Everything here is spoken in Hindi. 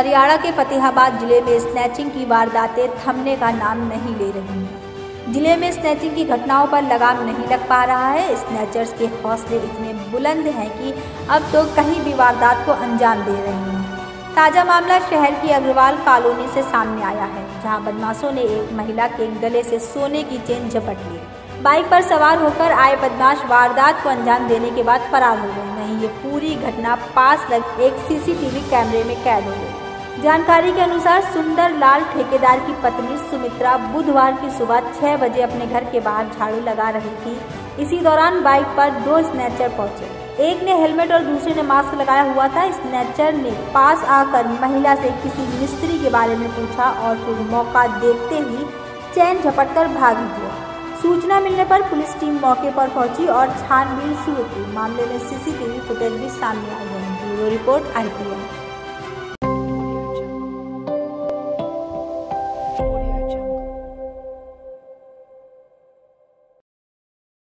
हरियाणा के फतेहाबाद जिले में स्नैचिंग की वारदातें थमने का नाम नहीं ले रही हैं। जिले में स्नैचिंग की घटनाओं पर लगाम नहीं लग पा रहा है। स्नैचर्स के हौसले इतने बुलंद हैं कि अब तो कहीं भी वारदात को अंजाम दे रहे हैं। ताज़ा मामला शहर की अग्रवाल कॉलोनी से सामने आया है, जहां बदमाशों ने एक महिला के गले से सोने की चेन झपट ली। बाइक पर सवार होकर आए बदमाश वारदात को अंजाम देने के बाद फरार हो गए। वहीं ये पूरी घटना पास लगे एक सीसीटीवी कैमरे में कैद हो गई। जानकारी के अनुसार सुंदर लाल ठेकेदार की पत्नी सुमित्रा बुधवार की सुबह 6 बजे अपने घर के बाहर झाड़ू लगा रही थी। इसी दौरान बाइक पर 2 स्नैचर पहुंचे। एक ने हेलमेट और दूसरे ने मास्क लगाया हुआ था। स्नैचर ने पास आकर महिला से किसी मिस्त्री के बारे में पूछा और फिर मौका देखते ही चैन झपटकर भाग दिया। सूचना मिलने पर पुलिस टीम मौके पर पहुंची और छानबीन शुरू की। मामले में सीसीटीवी फुटेज भी सामने आई है। Bureau report IPN।